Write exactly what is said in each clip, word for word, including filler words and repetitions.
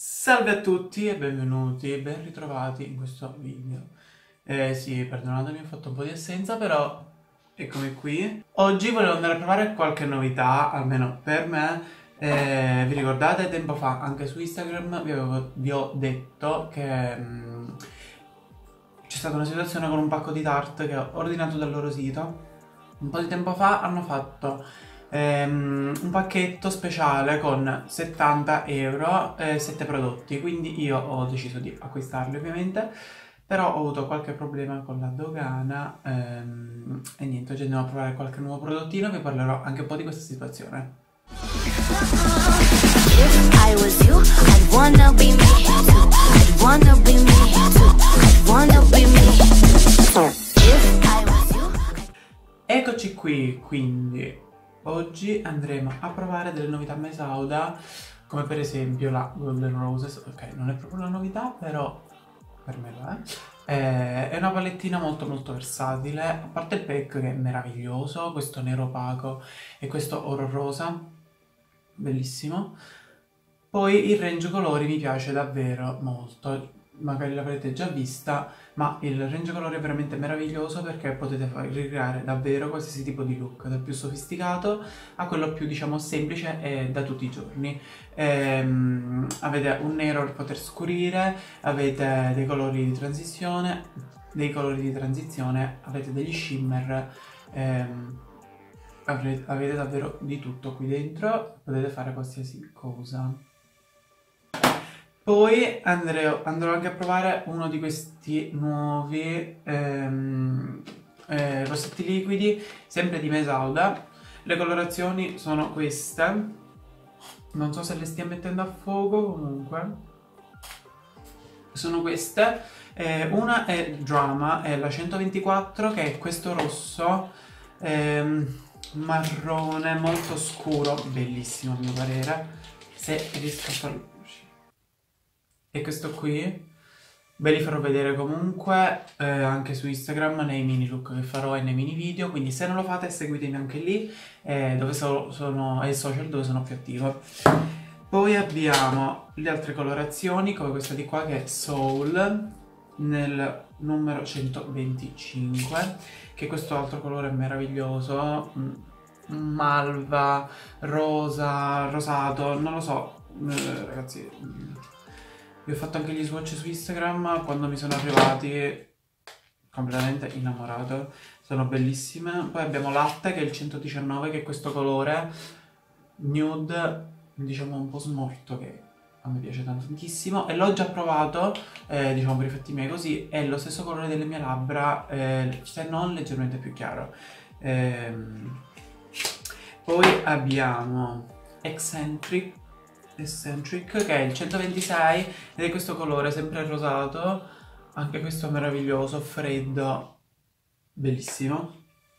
Salve a tutti e benvenuti, ben ritrovati in questo video. Eh sì, perdonatemi, ho fatto un po' di assenza, però eccomi qui. Oggi volevo andare a provare qualche novità, almeno per me. Eh, vi ricordate tempo fa, anche su Instagram, vi, avevo, vi ho detto che mh, c'è stata una situazione con un pacco di Tarte che ho ordinato dal loro sito. Un po' di tempo fa hanno fatto ehm, un pacchetto speciale con settanta euro e sette prodotti, quindi io ho deciso di acquistarli ovviamente, però ho avuto qualche problema con la dogana ehm, e niente, oggi andiamo a provare qualche nuovo prodottino e vi parlerò anche un po' di questa situazione. If I was you, I'd wanna be me too. I'd wanna be me too. I'd wanna be me. If I was you. Eccoci qui, quindi oggi andremo a provare delle novità Mesauda, come per esempio la Golden Roses. Ok, non è proprio una novità, però per me lo è. Eh, È una palettina molto molto versatile, a parte il pack che è meraviglioso, questo nero opaco e questo oro rosa, bellissimo. Poi il range colori mi piace davvero molto, magari l'avrete già vista, ma il range colori è veramente meraviglioso perché potete far ricreare davvero qualsiasi tipo di look, dal più sofisticato a quello più diciamo semplice e da tutti i giorni. Ehm, avete un nero per poter scurire, avete dei colori di transizione, dei colori di transizione, avete degli shimmer, ehm, avete, avete davvero di tutto qui dentro, potete fare qualsiasi cosa. Poi andrò, andrò anche a provare uno di questi nuovi ehm, eh, rossetti liquidi, sempre di Mesauda. Le colorazioni sono queste. Non so se le stia mettendo a fuoco, comunque. Sono queste. Eh, una è Drama, è la centoventiquattro, che è questo rosso ehm, marrone molto scuro, bellissimo a mio parere. Se riesco a farlo. E questo qui ve li farò vedere comunque eh, anche su Instagram nei mini look che farò e nei mini video, quindi se non lo fate seguitemi anche lì eh, dove so, sono, è il social dove sono più attivo. Poi abbiamo le altre colorazioni come questa di qua che è Soul nel numero centoventicinque, che questo altro colore meraviglioso, malva, rosa, rosato, non lo so, eh, ragazzi. Vi ho fatto anche gli swatch su Instagram, quando mi sono arrivati completamente innamorato, sono bellissime. Poi abbiamo Latte che è il centodiciannove, che è questo colore nude, diciamo un po' smorto, che a me piace tantissimo e l'ho già provato, eh, diciamo per i fatti miei così, è lo stesso colore delle mie labbra, eh, se non leggermente più chiaro. Ehm... Poi abbiamo Eccentric Eccentric, che è il centoventisei ed è questo colore sempre rosato, anche questo meraviglioso, freddo, bellissimo.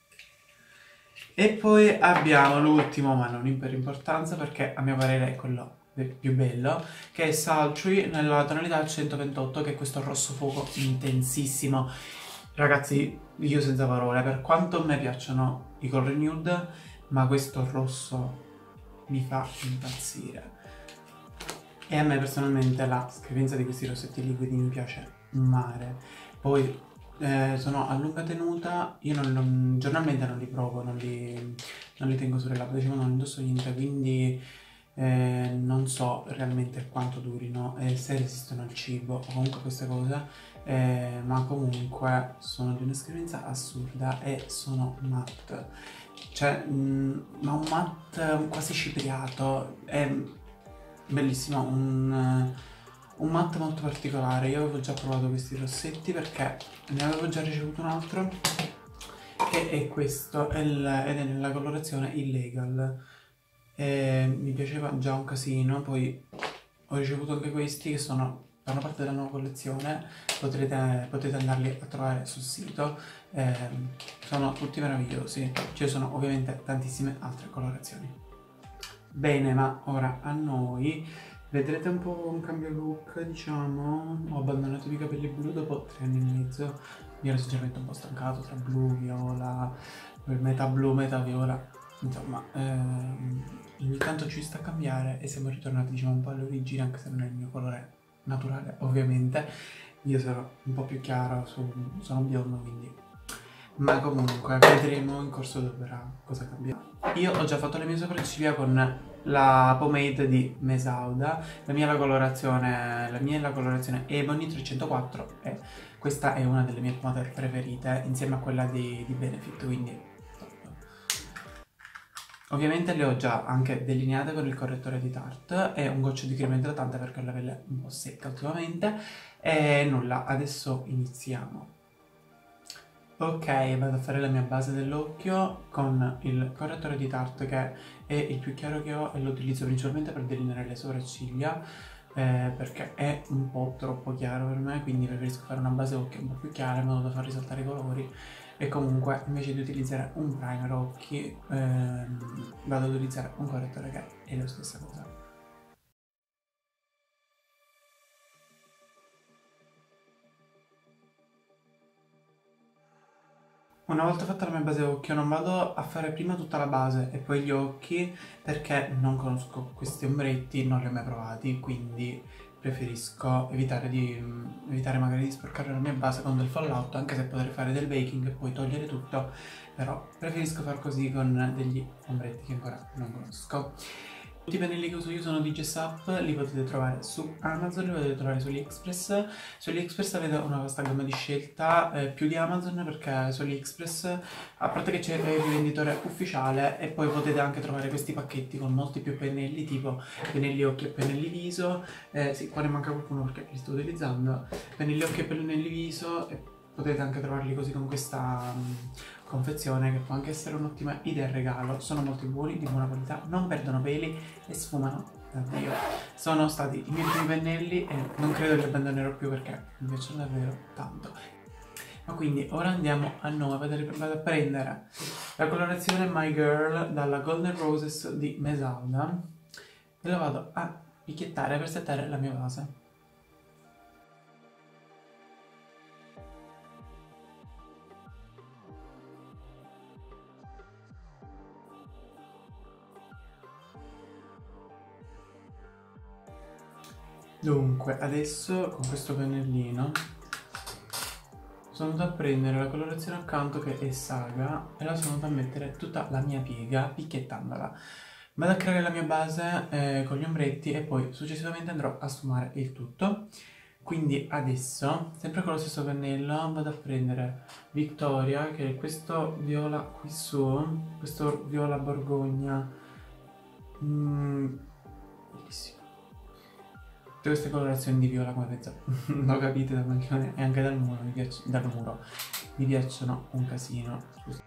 E poi abbiamo l'ultimo, ma non per importanza perché a mio parere è quello più bello, che è Sultry nella tonalità centoventotto, che è questo rosso fuoco intensissimo. Ragazzi, io senza parole, per quanto a me piacciono i colori nude, ma questo rosso mi fa impazzire. E a me personalmente la scrivenza di questi rossetti liquidi mi piace un mare. Poi eh, sono a lunga tenuta, io non, non, giornalmente non li provo, non li, non li tengo sulle labbra, diciamo non indosso niente, quindi eh, non so realmente quanto durino e se resistono al cibo o comunque queste cose, eh, ma comunque sono di una scrivenza assurda e sono matte. Cioè, mh, ma un matte quasi cipriato, è bellissimo, un, un matte molto particolare. Io avevo già provato questi rossetti perché ne avevo già ricevuto un altro che è questo è il, ed è nella colorazione Illegal e mi piaceva già un casino. Poi ho ricevuto anche questi che sono, fanno parte della nuova collezione, potrete, potete andarli a trovare sul sito, eh, sono tutti meravigliosi, ci sono ovviamente tantissime altre colorazioni. Bene, ma ora a noi vedrete un po' un cambio look, diciamo. Ho abbandonato i capelli blu dopo tre anni e mezzo, mi ero sinceramente un po' stancato tra blu, viola, metà blu, metà viola. insomma, ehm, ogni tanto ci sta a cambiare e siamo ritornati, diciamo, un po' all'origine, anche se non è il mio colore naturale, ovviamente. Io sono un po' più chiaro, su, sono biondo, quindi... Ma comunque, vedremo in corso d'opera cosa cambia. Io ho già fatto le mie sopracciglia con la pomade di Mesauda. La mia è la colorazione, la mia è la colorazione Ebony trecentoquattro e questa è una delle mie pomate preferite, insieme a quella di, di Benefit, quindi... Ovviamente le ho già anche delineate con il correttore di Tarte e un goccio di crema idratante perché ho la pelle un po' secca ultimamente. E nulla, adesso iniziamo. Ok, vado a fare la mia base dell'occhio con il correttore di Tarte, che è il più chiaro che ho e lo utilizzo principalmente per delineare le sopracciglia, eh, perché è un po' troppo chiaro per me, quindi preferisco fare una base occhio un po' più chiara in modo da far risaltare i colori. E comunque, invece di utilizzare un primer occhi, ehm, vado ad utilizzare un correttore che è la stessa cosa. Una volta fatta la mia base occhio non vado a fare prima tutta la base e poi gli occhi, perché non conosco questi ombretti, non li ho mai provati, quindi preferisco evitare, di, evitare magari di sporcare la mia base con del fallout, anche se potrei fare del baking e poi togliere tutto, però preferisco far così con degli ombretti che ancora non conosco. Tutti i pennelli che uso io sono di Jess Up, li potete trovare su Amazon, li potete trovare su AliExpress. Su AliExpress avete una vasta gamma di scelta, eh, più di Amazon, perché su AliExpress, a parte che c'è il rivenditore ufficiale, e poi potete anche trovare questi pacchetti con molti più pennelli, tipo pennelli occhi e pennelli viso. Eh, sì, qua ne manca qualcuno perché li sto utilizzando. Pennelli occhi e pennelli viso, e potete anche trovarli così con questa um, confezione, che può anche essere un'ottima idea al regalo. Sono molto buoni, di buona qualità, non perdono peli e sfumano davvero. Sono stati i miei primi pennelli e non credo li abbandonerò più perché mi piacciono davvero tanto. Ma quindi ora andiamo a noi, vado a prendere la colorazione My Girl dalla Golden Roses di Mesauda e la vado a picchiettare per settare la mia base. Dunque, adesso con questo pennellino sono andato a prendere la colorazione accanto, che è Saga, e la sono andato a mettere tutta la mia piega picchiettandola. Vado a creare la mia base eh, con gli ombretti e poi successivamente andrò a sfumare il tutto. Quindi adesso, sempre con lo stesso pennello, vado a prendere Victoria, che è questo viola qui su, questo viola borgogna, mm, bellissimo. Tutte queste colorazioni di viola, come penso lo capite dal maglione e anche dal muro, mi piac dal muro, mi piacciono un casino. Scusate.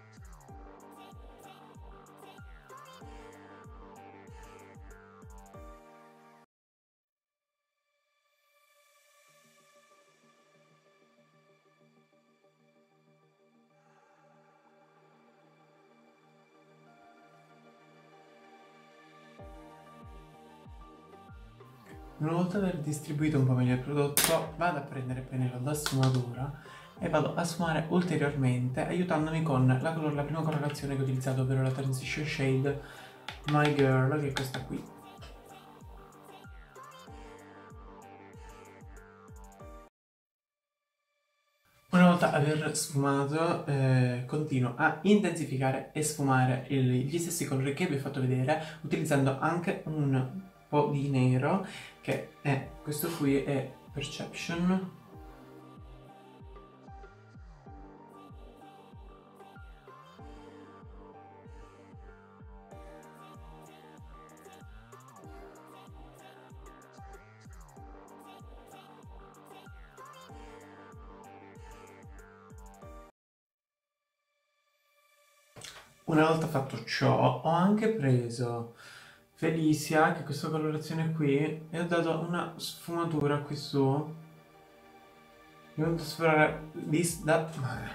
Una volta aver distribuito un po' meglio il prodotto, vado a prendere il pennello da sfumatura e vado a sfumare ulteriormente, aiutandomi con la, color la prima colorazione che ho utilizzato, ovvero la Transition Shade My Girl, che è questa qui. Una volta aver sfumato, eh, continuo a intensificare e sfumare il, gli stessi colori che vi ho fatto vedere, utilizzando anche un po' di nero, che è questo qui, è Perception. Una volta fatto ciò, ho anche preso Felicia, che è questa colorazione qui, e ho dato una sfumatura qui su. Io ho voluto sforare this, that,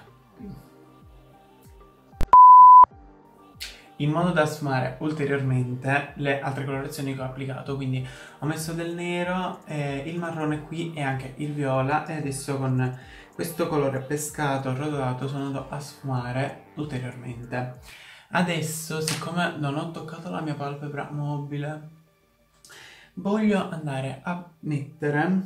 in modo da sfumare ulteriormente le altre colorazioni che ho applicato. Quindi ho messo del nero, eh, il marrone qui e anche il viola, e adesso con questo colore pescato rodato sono andato a sfumare ulteriormente. Adesso, siccome non ho toccato la mia palpebra mobile, voglio andare a mettere,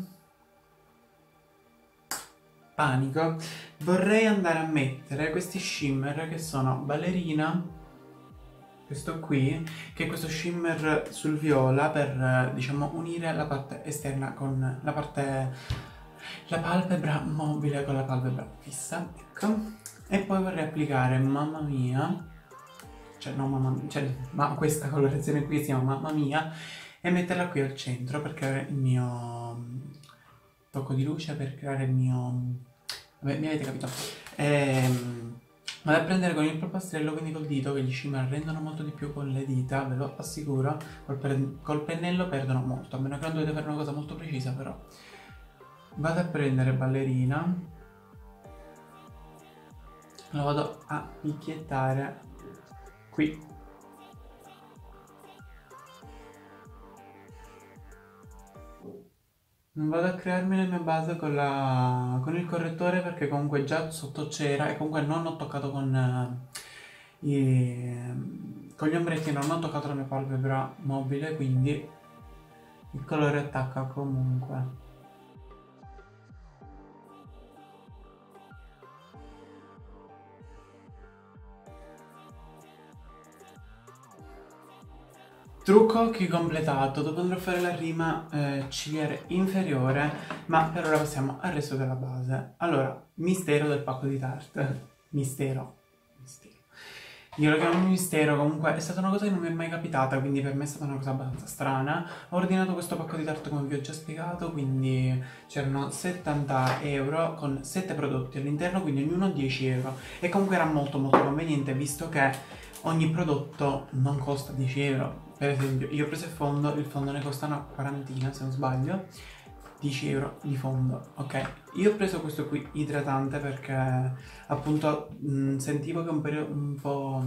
panico, vorrei andare a mettere questi shimmer che sono ballerina, questo qui, che è questo shimmer sul viola per, diciamo, unire la parte esterna con la parte, la palpebra mobile con la palpebra fissa, ecco. E poi vorrei applicare Mamma Mia, cioè no mamma mia, cioè, ma questa colorazione qui si chiama Mamma Mia, e metterla qui al centro per creare il mio tocco di luce, per creare il mio, vabbè, mi avete capito. Ehm, vado a prendere con il polpastrello, quindi col dito, che gli shimmer rendono molto di più con le dita, ve lo assicuro. Col, col pennello perdono molto, a meno che non dovete fare una cosa molto precisa, però. Vado a prendere ballerina, lo vado a picchiettare qui. Non vado a crearmi la mia base con, la, con il correttore, perché comunque già sotto c'era e comunque non ho toccato con, uh, i, con gli ombretti, non ho toccato la mia palpebra mobile, quindi il colore attacca comunque. Trucco occhi completato, dopo andrò a fare la rima eh, cigliare inferiore, ma per ora passiamo al resto della base. Allora, mistero del pacco di Tarte. Mistero. Mistero. Io lo chiamo mistero, comunque è stata una cosa che non mi è mai capitata, quindi per me è stata una cosa abbastanza strana. Ho ordinato questo pacco di Tarte come vi ho già spiegato, quindi c'erano settanta euro con sette prodotti all'interno, quindi ognuno dieci euro. E comunque era molto molto conveniente, visto che ogni prodotto non costa dieci euro. Per esempio, io ho preso il fondo, il fondo ne costa una quarantina se non sbaglio, dieci euro di fondo, ok? Io ho preso questo qui idratante perché appunto mh, sentivo che un periodo un po',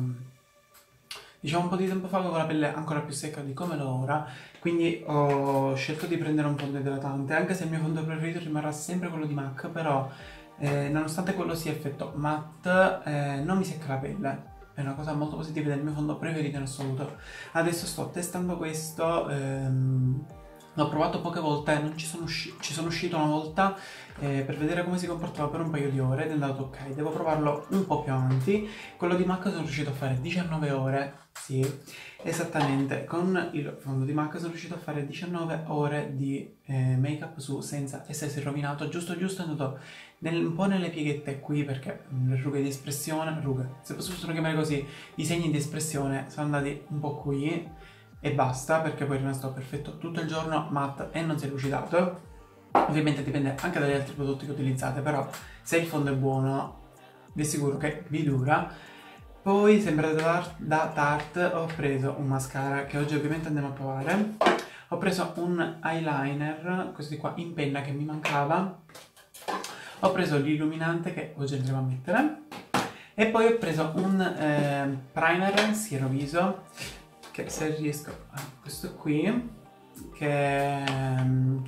diciamo un po' di tempo fa avevo la pelle ancora più secca di come l'ho ora, quindi ho scelto di prendere un fondo idratante, anche se il mio fondo preferito rimarrà sempre quello di MAC, però eh, nonostante quello sia effetto matte, eh, non mi secca la pelle. È una cosa molto positiva del mio fondo preferito in assoluto. Adesso sto testando questo, ehm, l'ho provato poche volte, non ci sono, usci ci sono uscito una volta eh, per vedere come si comportava per un paio di ore ed è andato ok, devo provarlo un po' più avanti. Quello di MAC sono riuscito a fare diciannove ore, sì, esattamente, con il fondo di MAC sono riuscito a fare diciannove ore di eh, make up su senza essersi rovinato, giusto giusto, è andato nel, un po' nelle pieghette qui, perché le rughe di espressione, rughe, se possono chiamare così, i segni di espressione sono andati un po' qui e basta, perché poi è rimasto perfetto tutto il giorno, matte e non si è lucidato. Ovviamente dipende anche dagli altri prodotti che utilizzate, però se il fondo è buono vi assicuro che vi dura. Poi, sempre da, da Tarte, ho preso un mascara che oggi ovviamente andiamo a provare. Ho preso un eyeliner, questo di qua in penna che mi mancava. Ho preso l'illuminante che oggi andremo a mettere. E poi ho preso un eh, primer siero viso, che se riesco, ah, questo qui, che um,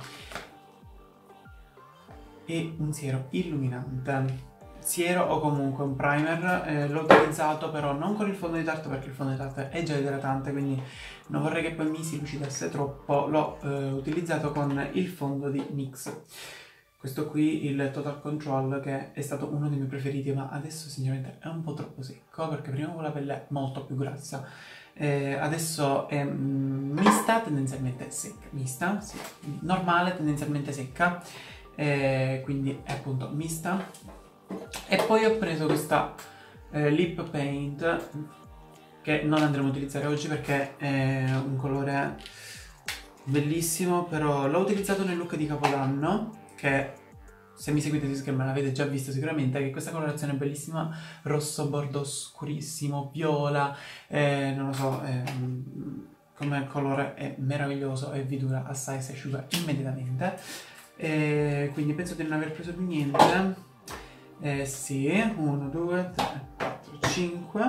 è un siero illuminante. Siero o comunque un primer, eh, l'ho utilizzato però non con il fondo di Tarte, perché il fondo di Tarte è già idratante, quindi non vorrei che poi mi si lucidasse troppo. L'ho eh, utilizzato con il fondo di NYX, questo qui, il Total Control, che è stato uno dei miei preferiti, ma adesso sinceramente è un po' troppo secco, perché prima avevo la pelle molto più grassa. Eh, adesso è mm, mista, tendenzialmente secca, mista, sì, normale, tendenzialmente secca, eh, quindi è appunto mista. E poi ho preso questa eh, lip paint che non andremo a utilizzare oggi perché è un colore bellissimo, però l'ho utilizzato nel look di Capodanno, che se mi seguite su schermo l'avete già visto sicuramente, che è questa colorazione bellissima, rosso bordo scurissimo, viola, eh, non lo so, eh, come colore è meraviglioso e vi dura assai, si asciuga immediatamente, eh, quindi penso di non aver preso più niente. Eh sì, uno, due, tre, quattro, cinque.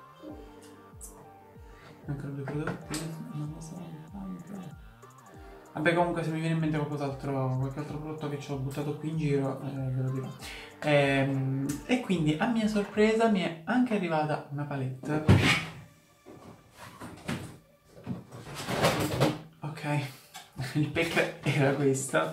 Mancano due prodotti, non lo so. Vabbè, comunque se mi viene in mente qualcos'altro, qualche altro prodotto che ci ho buttato qui in giro, eh, ve lo dirò. Ehm, e quindi a mia sorpresa mi è anche arrivata una palette. Ok, il pack era questa.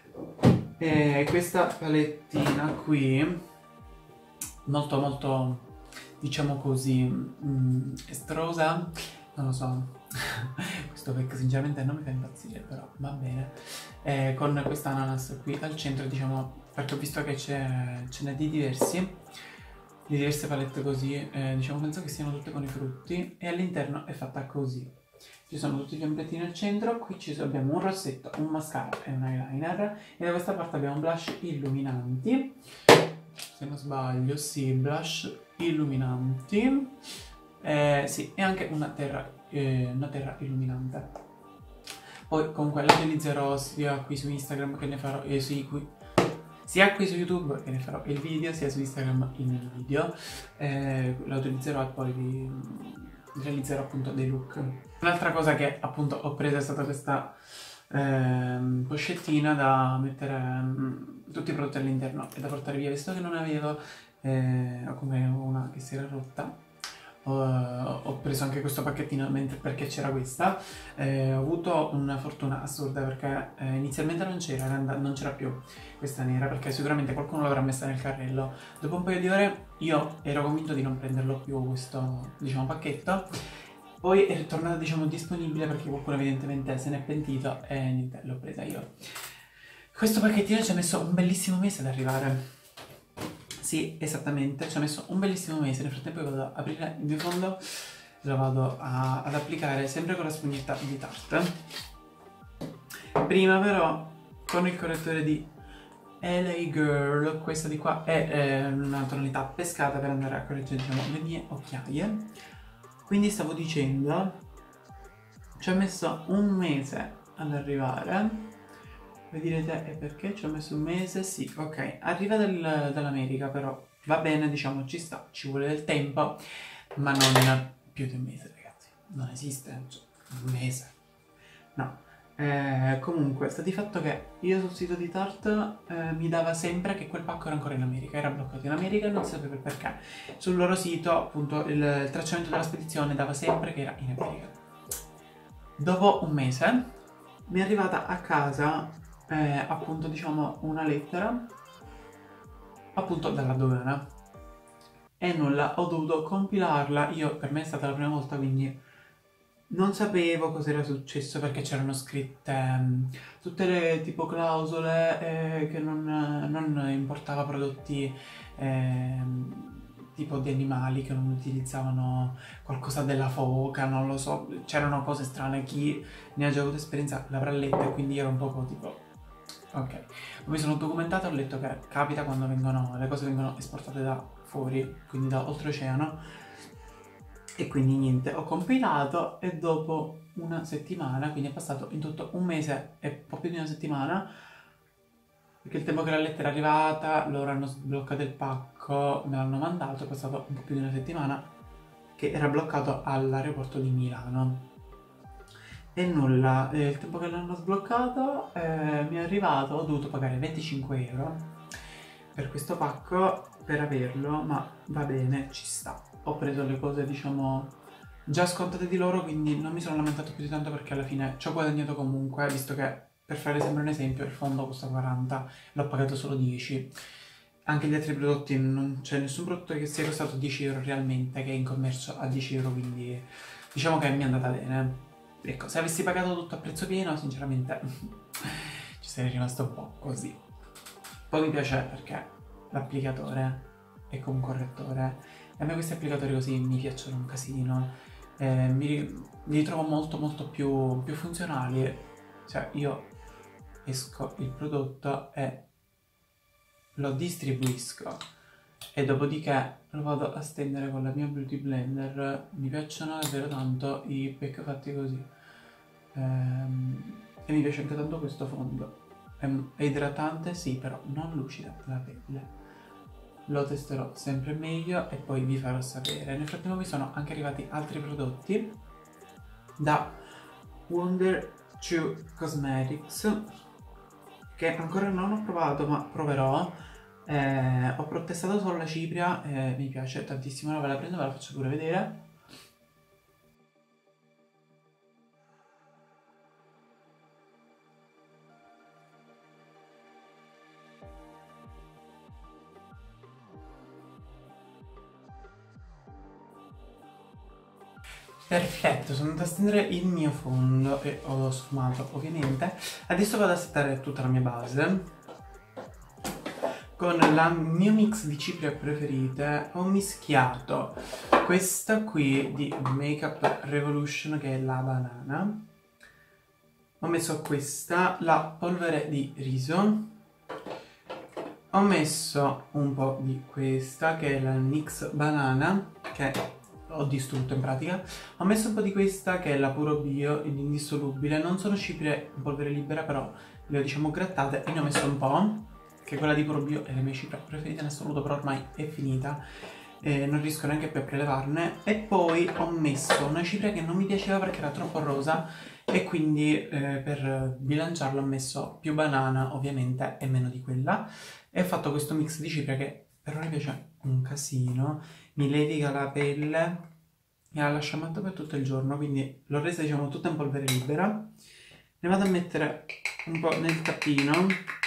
E questa palettina qui, molto molto, diciamo così, mh, estrosa, non lo so. Questo pack sinceramente non mi fa impazzire, però va bene. Eh, con questa ananas qui al centro, diciamo, perché ho visto che ce n'è di diversi, di diverse palette così, eh, diciamo, penso che siano tutte con i frutti, e all'interno è fatta così. Ci sono tutti gli ombrettini al centro, qui ci abbiamo un rossetto, un mascara e un eyeliner, e da questa parte abbiamo blush illuminanti, se non sbaglio, sì, blush illuminanti, eh, sì, e anche una terra, eh, una terra illuminante. Poi comunque la utilizzerò sia qui su Instagram che ne farò, eh, sì, qui, sia qui su YouTube che ne farò il video, sia su Instagram il video, eh, la utilizzerò e poi vi realizzerò appunto dei look. Un'altra cosa che appunto ho preso è stata questa ehm, pochettina da mettere um, tutti i prodotti all'interno e da portare via, visto che non avevo, eh, o come una che si era rotta, ho, ho preso anche questo pacchettino mentre, perché c'era questa. Eh, ho avuto una fortuna assurda perché eh, inizialmente non c'era, non c'era più questa nera, perché sicuramente qualcuno l'avrà messa nel carrello. Dopo un paio di ore io ero convinto di non prenderlo più questo, diciamo, pacchetto. Poi è tornato, diciamo, disponibile perché qualcuno evidentemente se n'è pentito e niente, l'ho presa io. Questo pacchettino ci ha messo un bellissimo mese ad arrivare. Sì, esattamente, ci ha messo un bellissimo mese. Nel frattempo vado ad aprire il mio fondo, lo vado a, ad applicare sempre con la spugnetta di Tarte. Prima però con il correttore di L A Girl, questa di qua è eh, una tonalità pescata per andare a correggere, diciamo, le mie occhiaie. Quindi stavo dicendo, ci ha messo un mese ad arrivare. Voi direte, e perché ci ho messo un mese? Sì, ok, arriva dal, dall'America, però va bene, diciamo, ci sta, ci vuole del tempo, ma non più di un mese, ragazzi. Non esiste, cioè, un mese. No. Eh, comunque, sta di fatto che io sul sito di Tarte eh, mi dava sempre che quel pacco era ancora in America, era bloccato in America e non si sapeva perché. Sul loro sito, appunto, il, il tracciamento della spedizione dava sempre che era in America. Dopo un mese mi è arrivata a casa Eh, appunto, diciamo, una lettera appunto dalla dogana e nulla, ho dovuto compilarla. Io, per me è stata la prima volta, quindi non sapevo cosa era successo, perché c'erano scritte um, tutte le tipo clausole eh, che non, non importava prodotti eh, tipo di animali, che non utilizzavano qualcosa della foca, non lo so, c'erano cose strane. Chi ne ha già avuto esperienza l'avrà letta, e quindi ero un po' tipo ok, mi sono documentato e ho letto che capita quando vengono, le cose vengono esportate da fuori, quindi da oltreoceano, e quindi niente, ho compilato e dopo una settimana, quindi è passato in tutto un mese e un po' più di una settimana, perché il tempo che la lettera è arrivata, loro hanno sbloccato il pacco, me l'hanno mandato, è passato un po' più di una settimana, che era bloccato all'aeroporto di Milano. E nulla, eh, il tempo che l'hanno sbloccato eh, mi è arrivato, ho dovuto pagare venticinque euro per questo pacco per averlo, ma va bene, ci sta. Ho preso le cose, diciamo, già scontate di loro, quindi non mi sono lamentato più di tanto, perché alla fine ci ho guadagnato comunque, visto che, per fare sempre un esempio, il fondo costa quaranta, l'ho pagato solo dieci. Anche gli altri prodotti, non c'è nessun prodotto che sia costato dieci euro realmente, che è in commercio a dieci euro, quindi diciamo che mi è andata bene. Ecco, se avessi pagato tutto a prezzo pieno, sinceramente ci sarei rimasto un po' così. Poi mi piace perché l'applicatore è come un correttore, e a me questi applicatori così mi piacciono un casino, eh, mi, mi ritrovo molto molto più, più funzionali. Cioè, io esco il prodotto e lo distribuisco e dopodiché lo vado a stendere con la mia Beauty Blender. Mi piacciono davvero tanto i pack fatti così, ehm, e mi piace anche tanto questo fondo. È, è idratante, sì, però non lucida la pelle. Lo testerò sempre meglio e poi vi farò sapere. Nel frattempo mi sono anche arrivati altri prodotti da Wonder True Cosmetics, che ancora non ho provato ma proverò. Eh, ho protestato solo la cipria e mi piace tantissimo, ora ve la prendo e ve la faccio pure vedere. Perfetto, sono andato a stendere il mio fondo e ho sfumato ovviamente. Adesso vado a settare tutta la mia base. Con il mio mix di cipria preferite ho mischiato questa qui di Makeup Revolution, che è la banana. Ho messo questa, la polvere di riso. Ho messo un po' di questa, che è la NYX Banana, che ho distrutto in pratica. Ho messo un po' di questa, che è la Puro Bio, indissolubile. Non sono ciprie in polvere libera, però le ho diciamo grattate e ne ho messo un po', che quella di Puro Bio è la mia cipria preferita in assoluto, però ormai è finita e non riesco neanche più a prelevarne. E poi ho messo una cipria che non mi piaceva perché era troppo rosa e quindi eh, per bilanciarlo ho messo più banana ovviamente e meno di quella, e ho fatto questo mix di cipria che però mi piace un casino, mi leviga la pelle e la lascia matta per tutto il giorno, quindi l'ho resa diciamo tutta in polvere libera. Ne vado a mettere un po' nel tappino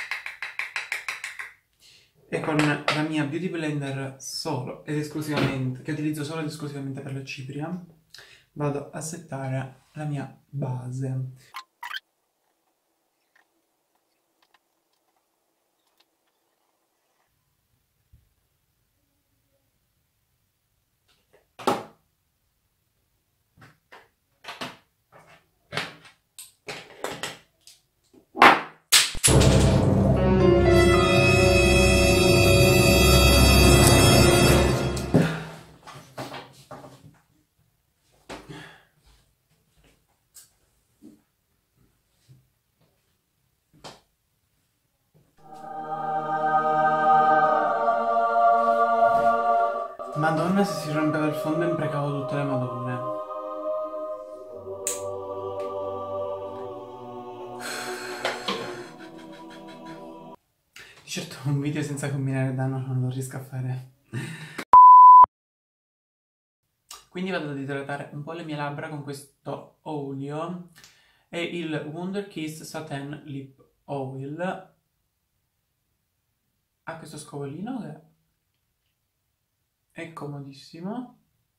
e con la mia Beauty Blender solo ed esclusivamente, che utilizzo solo ed esclusivamente per la cipria, vado a settare la mia base. Madonna, se si rompeva il fondo imprecavo tutte le madonne. Di certo un video senza combinare danno non lo riesco a fare. Quindi vado ad idratare un po' le mie labbra con questo olio e il Wonder Kiss Satin Lip Oil. Ha questo scovolino che è comodissimo.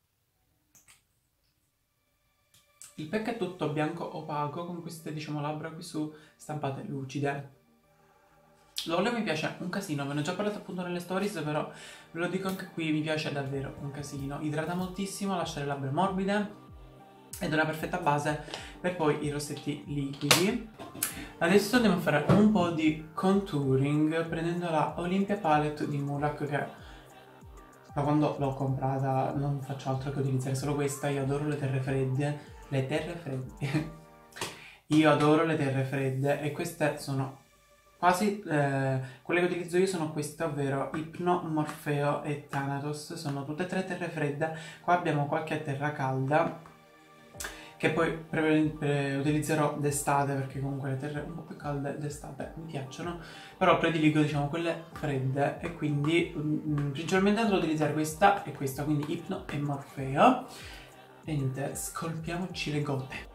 Il pack è tutto bianco opaco con queste diciamo labbra qui su stampate lucide. L'olio mi piace un casino, ve ne ho già parlato appunto nelle stories, però ve lo dico anche qui, mi piace davvero un casino. Idrata moltissimo, lascia le labbra morbide ed è una perfetta base per poi i rossetti liquidi. Adesso andiamo a fare un po' di contouring prendendo la Olympia Palette di Mulac, che da quando l'ho comprata non faccio altro che utilizzare solo questa. Io adoro le terre fredde, le terre fredde, io adoro le terre fredde e queste sono quasi, eh, quelle che utilizzo io sono queste, ovvero Hypno, Morpheo e Thanatos, sono tutte e tre terre fredde. Qua abbiamo qualche terra calda che poi utilizzerò d'estate, perché comunque le terre un po' più calde d'estate mi piacciono, però prediligo diciamo quelle fredde e quindi mm, principalmente andrò ad utilizzare questa e questa, quindi Hypno e Morpheo. E niente, scolpiamoci le gote.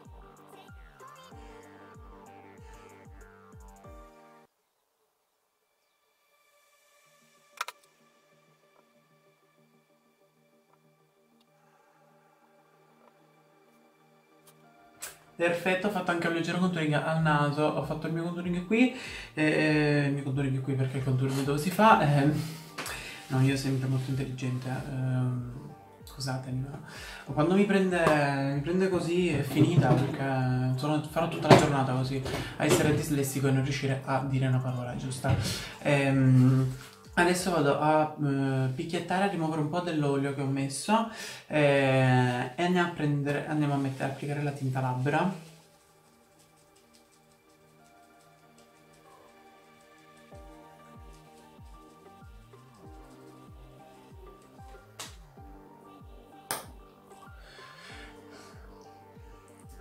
Perfetto, ho fatto anche un leggero contouring al naso, ho fatto il mio contouring qui, eh, il mio contouring qui perché il contouring dove si fa, eh, no, io sempre molto intelligente, eh, scusatemi, ma quando mi prende, mi prende così è finita, perché sono, farò tutta la giornata così a essere dislessico e non riuscire a dire una parola giusta. Ehm, Adesso vado a uh, picchiettare, a rimuovere un po' dell'olio che ho messo eh, e andiamo a prendere, andiamo a mettere, a applicare la tinta labbra.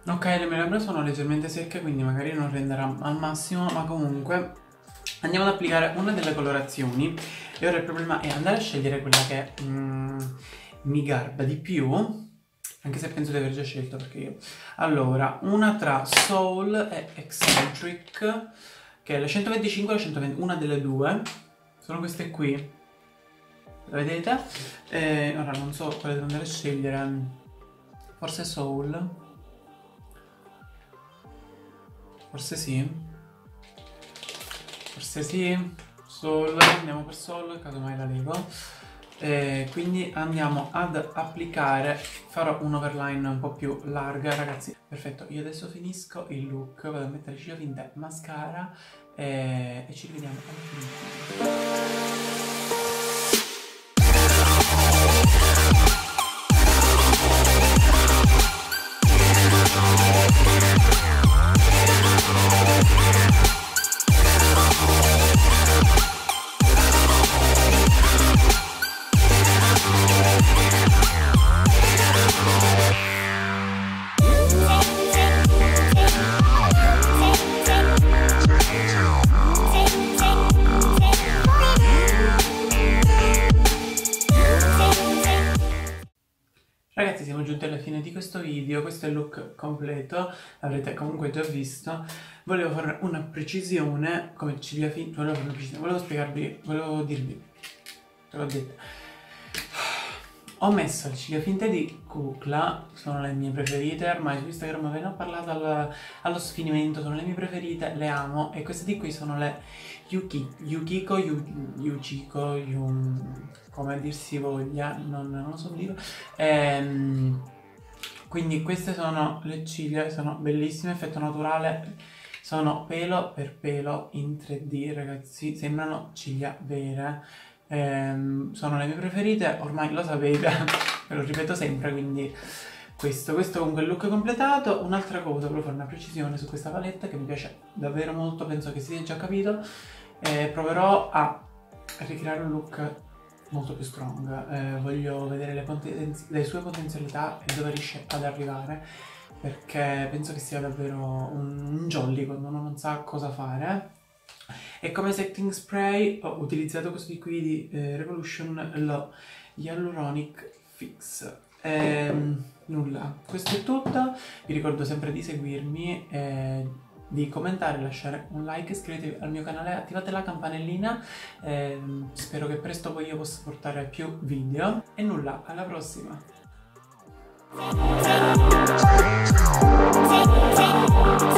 Ok, le mie labbra sono leggermente secche, quindi magari non renderà al massimo, ma comunque andiamo ad applicare una delle colorazioni. E ora il problema è andare a scegliere quella che mm, mi garba di più, anche se penso di aver già scelto, perché io... Allora, una tra Soul e Eccentric, che è la centoventicinque e la centoventi, una delle due, sono queste qui, la vedete? E ora non so quale devo andare a scegliere, forse Soul, forse sì, forse sì, Soul, andiamo per Soul, casomai la leggo. E quindi andiamo ad applicare, farò un overline un po' più larga, ragazzi. Perfetto, io adesso finisco il look, vado a mettere ciglia finte, mascara e, e ci rivediamo alla fine. Ragazzi, siamo giunti alla fine di questo video, questo è il look completo, l'avrete comunque già visto. Volevo fare una precisione, come ciglia finte, volevo fare una precisione, volevo spiegarvi, volevo dirvi, te l'ho detto. Ho messo le ciglia finte di Kukla, sono le mie preferite, ormai su Instagram ve ne ho parlato al, allo sfinimento, sono le mie preferite, le amo, e queste di qui sono le Yuki, Yukiko, Yu, Yuchiko, Yu, come dir si voglia, non, non lo so dire. Ehm, quindi queste sono le ciglia, sono bellissime, effetto naturale, sono pelo per pelo in tre D, ragazzi, sembrano ciglia vere. Ehm, sono le mie preferite, ormai lo sapete, ve lo ripeto sempre, quindi questo, questo comunque è il look completato. Un'altra cosa, volevo fare una precisione su questa palette che mi piace davvero molto, penso che si sia già capito. Eh, proverò a ricreare un look molto più strong, eh, voglio vedere le, le sue potenzialità e dove riesce ad arrivare, perché penso che sia davvero un, un jolly quando uno non sa cosa fare. E come setting spray ho utilizzato questo di qui di eh, Revolution, lo Hyaluronic Fix. Ehm, nulla, questo è tutto, vi ricordo sempre di seguirmi, eh, di commentare, lasciare un like, iscrivetevi al mio canale, attivate la campanellina, eh, spero che presto poi io possa portare più video, e nulla, alla prossima!